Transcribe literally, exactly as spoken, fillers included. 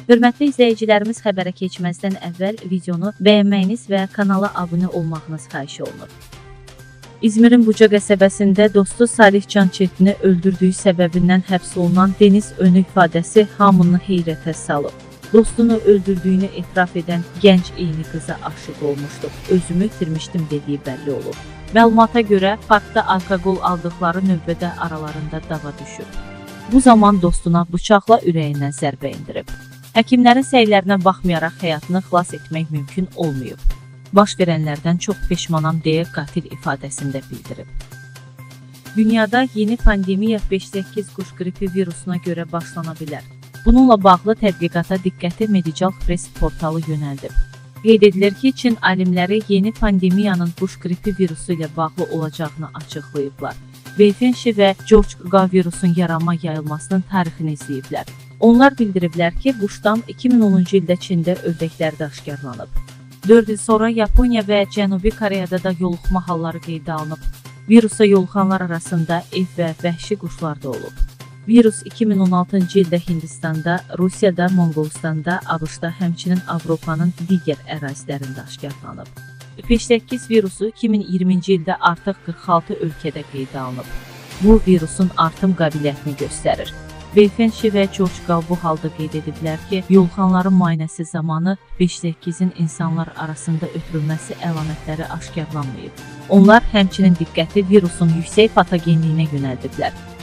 Hörmətli izləyicilərimiz, xəbərə keçməzdən əvvəl videonu bəyənməyiniz və kanala abunə olmağınız xahiş olunur. İzmirin Buca qəsəbəsində dostu Salih Cançetini öldürdüyü səbəbindən həbs olunan Deniz Önü ifadəsi hamını heyrətə salıb. Dostunu öldürdüyünü etiraf edən gənc eyni qıza aşıq olmuşdu. Özümü itirmişdim dediyi bəlli olub. Məlumata görə parkda alkoqol aldıqları növbədə aralarında dava düşüb. Bu zaman dostuna bıçaqla ürəyindən zərbə indirib. Həkimlərin səylərinə baxmayaraq həyatını xilas etmək mümkün olmayıb. Baş verənlərdən çox peşmanam deyə qatil ifadəsində bildirib. Dünyada yeni pandemiya beş səkkiz quş qripi virusuna görə başlana bilər. Bununla bağlı tədqiqata diqqəti Medical Press portalı yönəldib. Qeyd edilir ki, Çin alimləri yeni pandemiyanın quş qripi virusu ilə bağlı olacağını açıqlayıblar. Wei-Fenxi və Görün virusun yaranma yayılmasının tarixini izləyiblər. Onlar bildiriblər ki, bu ştam iki min onuncu ildə Çində ördəklərdə aşkarlanıb. dörd il sonra Yaponiya və Cənubi Koreyada da yoluxma halları qeydə alınıb. Virusa yoluxanlar arasında ev və vəhşi quşlar da olub. Virus iki min on altıncı ildə Hindistanda, Rusiyada, Monqolistanda, ABŞ-da, həmçinin Avropanın digər ərazilərində aşkarlanıb. beş səkkiz virusu iki min iyirminci ildə artıq qırx altı ölkədə qeydə alınıb. Bu, virusun artım qabiliyyətini göstərir. Wei-Fenxi və Görün bu halda qeyd ediblər ki, yoluxanların müayinəsi zamanı beş səkkizin insanlar arasında ötürülməsi əlamətləri aşkarlanmayıb. Onlar həmçinin diqqəti virusun yüksək patogenliyinə yönəldiblər.